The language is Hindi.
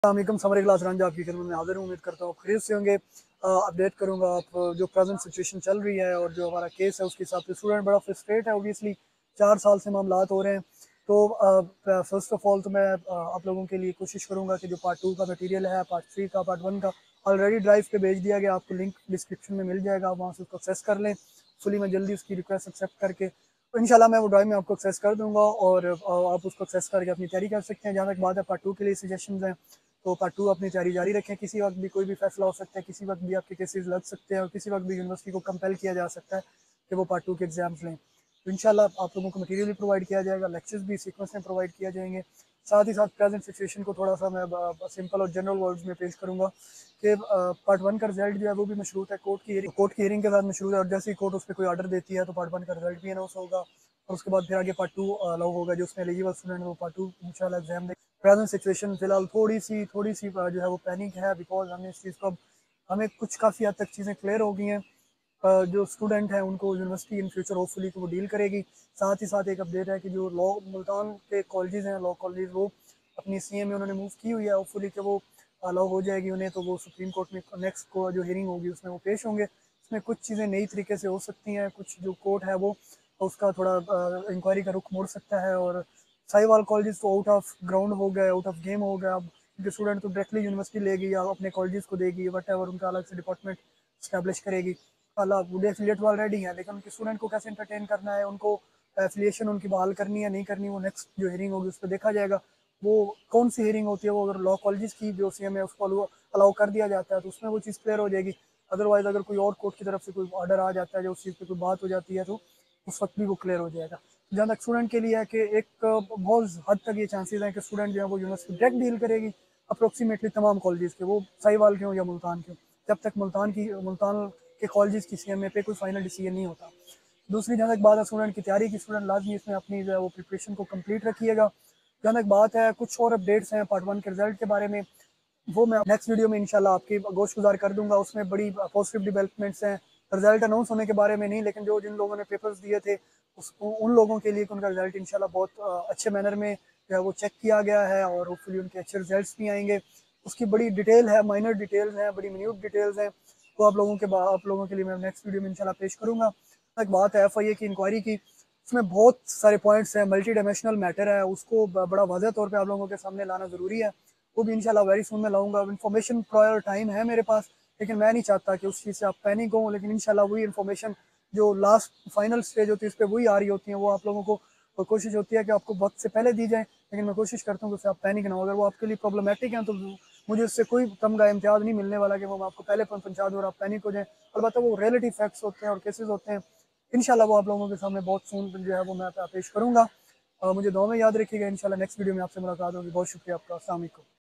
अस्सलामुअलैकुम, समरी क्लास रंजा आपकी खिदमत में हाजिर हूँ। उम्मीद करता हूँ खैरियत से होंगे। अपडेट करूँगा आप जो प्रेजेंट सिचुएशन चल रही है और जो हमारा केस है उसके हिसाब से स्टूडेंट बड़ा फ्रस्ट्रेट है। ओबियसली 4 साल से मामलात हो रहे हैं। तो फर्स्ट ऑफ ऑल तो मैं आप लोगों के लिए कोशिश करूँगा कि जो पार्ट 2 का मटेरियल है, पार्ट 3 का, पार्ट 1 का ऑलरेडी ड्राइव पे भेज दिया गया, आपको लिंक डिस्क्रिप्शन में मिल जाएगा, आप वहाँ से उसको एक्सेस कर लें। फुली मैं जल्दी उसकी रिक्वेस्ट एक्सेप्ट करके तो इंशाल्लाह मैं वो ड्राइव में आपको एक्सेस कर दूंगा और आप उसको एक्सेस करके अपनी तैयारी कर सकते हैं। जहाँ तक बात है पार्ट 2 के लिए सजेशन हैं, तो पार्ट 2 अपनी तैयारी जारी रखें। किसी वक्त भी कोई भी फैसला हो सकता है, किसी वक्त भी आपके केसेस लग सकते हैं और किसी वक्त भी यूनिवर्सिटी को कंपेल किया जा सकता है कि वो पार्ट 2 के एग्जाम्स लें। तो इंशाल्लाह आप लोगों को मटेरियल भी प्रोवाइड किया जाएगा, लेक्चर्स भी सीक्वेंस में प्रोवाइड किया जाएंगे। साथ ही साथ प्रेजेंट सिचुएशन को थोड़ा सा मैं सिंपल और जनरल वर्ड्स में पेश करूँगा कि पार्ट 1 का रिजल्ट जो है वो भी मशरूत है कोर्ट की हियरिंग के साथ मशरूत है, और जैसे ही कोर्ट उस पर कोई ऑर्डर देती है तो पार्ट 1 का रिजल्ट भी अनाउंस होगा और उसके बाद फिर आगे पार्ट 2 अलाउ होगा। जो उसमें एलिजिबल स्टूडेंट वो पार्ट 2 इंशाल्लाह एग्जाम दें। प्रेजेंट सिचुएशन फिलहाल थोड़ी सी जो है वो पैनिक है, बिकॉज हमें इस चीज़ को हमें कुछ काफ़ी हद तक चीज़ें क्लियर हो गई हैं। जो स्टूडेंट हैं उनको यूनिवर्सिटी इन फ्यूचर होपफुली वो डील करेगी। साथ ही साथ एक अपडेट है कि जो लॉ मुल्तान के कॉलेजेस हैं, लॉ कॉलेज, वो अपनी सीए में उन्होंने मूव की हुई है। होपफुली कि वो अलाउ हो जाएगी उन्हें, तो वो सुप्रीम कोर्ट में नेक्स्ट को जो हियरिंग होगी उसमें वो पेश होंगे। उसमें कुछ चीज़ें नई तरीके से हो सकती हैं, कुछ जो कोर्ट है वो उसका थोड़ा इंक्वायरी का रुख मोड़ सकता है। और साहिवाल कॉलेज तो आउट ऑफ ग्राउंड हो गए, आउट ऑफ गेम हो गया। अब जो स्टूडेंट तो डायरेक्टली यूनिवर्सिटी लेगी या अपने कॉलेज को देगी, वट एवर उनका अलग से डिपार्टमेंट स्टैब्लिश करेगी। अला वो एफिलिएट ऑलरेडी है, लेकिन उनके स्टूडेंट को कैसे एंटरटेन करना है, उनको एफिलिएशन उनकी बहाल करनी है नहीं करनी, वो नेक्स्ट जो हियरिंग होगी उस पर देखा जाएगा। वो कौन सी हियरिंग होती है, वो अगर लॉ कॉलेज की जो सीएम है उसको अलाउ कर दिया जाता है तो उसमें वो चीज़ क्लियर हो जाएगी। अदरवाइज अगर कोई और कोर्ट की तरफ से कोई ऑर्डर आ जाता है, जो उस चीज़ पर कोई बात हो जाती है, तो उस वक्त भी वो क्लियर हो जाएगा। जहाँ तक स्टूडेंट के लिए है कि एक बहुत हद तक ये चांसेस हैं कि स्टूडेंट जो है वो यूनिवर्सिटी डायरेक्ट डील करेगी अप्रोक्सीमेटली तमाम कॉलेजेस के, वो साहिवाल के हों या मुल्तान के, जब तक मुल्तान के कॉलेजेस की सीएमए पे कोई फाइनल डिसीजन नहीं होता। दूसरी जहाँ तक बात है स्टूडेंट की तैयारी की, स्टूडेंट लाजमी इसमें अपनी जो है वो प्रिपरेशन को कंप्लीट रखिएगा। जहाँ तक बात है कुछ और अपडेट्स हैं पार्ट 1 के रिजल्ट के बारे में, वो मैं नेक्स्ट वीडियो में इंशाल्लाह आपकी गोश गुजार कर दूंगा। उसमें बड़ी पॉजिटिव डेवलपमेंट्स हैं, रिजल्ट अनाउंस होने के बारे में नहीं, लेकिन जो जिन लोगों ने पेपर्स दिए थे उन लोगों के लिए उनका रिजल्ट इंशाल्लाह बहुत अच्छे मैनर में जो है वो चेक किया गया है और होपफुली उनके अच्छे रिजल्ट्स भी आएंगे। उसकी बड़ी डिटेल है, माइनर डिटेल्स हैं, बड़ी मिन्यूट डिटेल्स हैं, वो आप लोगों के लिए मैं नेक्स्ट वीडियो में इंशाल्लाह पेश करूँगा। एक बात है एफआईए की इंक्वायरी की, उसमें बहुत सारे पॉइंट्स हैं, मल्टी डायमेंशनल मैटर है, उसको बड़ा वाज़ह तौर पे आप लोगों के सामने लाना ज़रूरी है। वो भी इंशाल्लाह वेरी सून मैं लाऊंगा। इन्फॉर्मेशन प्रायर टाइम है मेरे पास, लेकिन मैं नहीं चाहता कि उस चीज़ से आप पैनिक हो, लेकिन इंशाल्लाह वही इन्फॉर्मेशन जो लास्ट फाइनल स्टेज होती है उस पर वही आ रही होती है, वो आप लोगों को कोशिश होती है कि आपको वक्त से पहले दी जाए, लेकिन मैं कोशिश करता हूँ कि उससे आप पैनिक ना हो। अगर वो आपके लिए प्रॉब्लमेटिक है तो मुझे उससे कोई तमगा इम्तियाज़ नहीं मिलने वाला कि वो मैं आपको पहले पहुँचा दूँ और आप पैनिक हो जाएँ। अलबत्ता वो रियलिटी फैक्ट्स होते हैं और केसेस होते हैं, इंशाल्लाह वो आप लोगों के सामने बहुत सून जो है वो मैं पेश करूँगा। मुझे दुआ में याद रखिएगा। इंशाल्लाह नेक्स्ट वीडियो में आपसे मुलाकात होगी। बहुत शुक्रिया आपका। अस्सलाम वालेकुम।